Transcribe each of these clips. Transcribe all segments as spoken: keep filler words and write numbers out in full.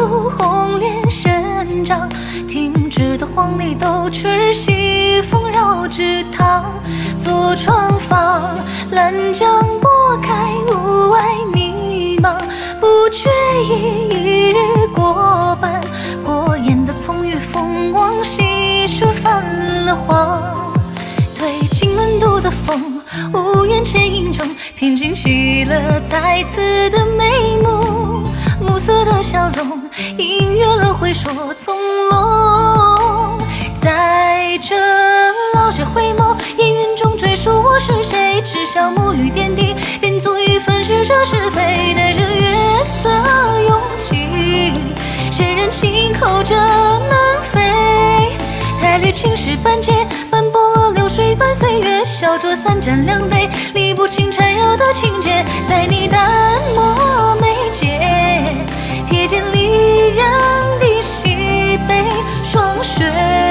如红莲生长，停止的黄鹂斗翅，西风绕枝塘。坐船舫，兰江拨开，雾霭迷茫，不觉已一日过半。过眼的葱郁风光，细数泛了黄。推进温度的风，屋檐前影中，偏惊起了再次的眉目。暮色的笑容，映月了回首从容。在这老街回眸，烟云中追溯我是谁，知晓沐浴点滴，便足以分饰这是非。带着月色勇气，谁人轻叩着门扉？太绿青石半截，斑驳了流水般岁月，小酌三盏两杯，理不清缠绕的情节，在你淡漠眉间，瞥见离人的西北霜雪。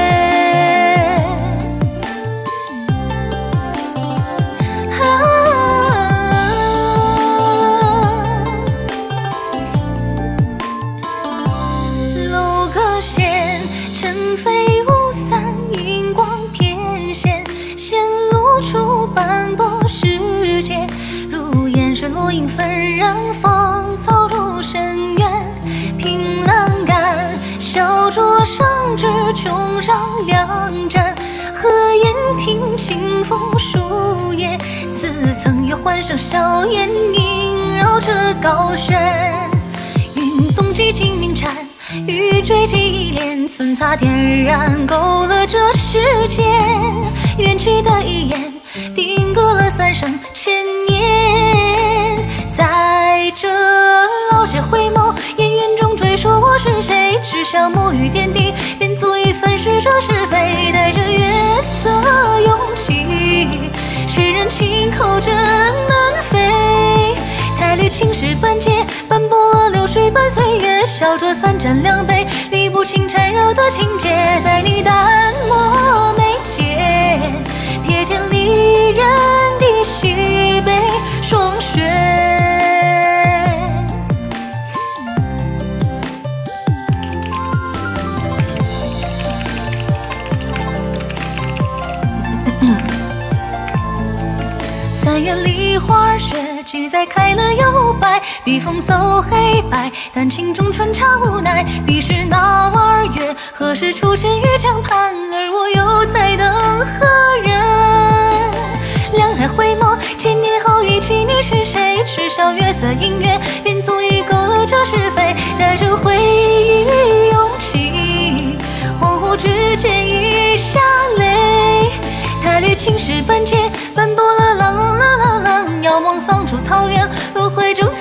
楼阁线，尘飞雾散，银光偏现，显露出斑驳世界。如烟水落影纷然，芳草入深渊。凭栏杆，小酌上至琼上两盏，和烟听清风树叶，似曾也欢声笑颜萦绕着高悬。云动几经鸣蝉，雨坠几一帘，寸擦点燃勾勒这世间。缘起的一眼，定格了三生千年。在这老街回眸，烟云中追溯我是谁，知晓沐浴点滴，便足以分饰这是非。带着月色勇气，谁人轻叩着门扉？太绿青石半截，斑驳了流水般岁月，小酌三盏两杯，理不清缠绕的情节，在你淡漠眉间，瞥见离人的西北霜雪。三月梨花雪，几载开了又败，笔锋走黑白，丹青中穿插无奈。彼时那弯儿月，何时出现于江畔？而我又在等何人？两海回眸，千年后忆起你是谁？知晓月色隐约，便足以勾勒这是非。带着回忆勇气，恍惚之间已下泪。太绿青石半截，斑驳了浪浪浪浪浪，遥望桑竹桃源，轮回中。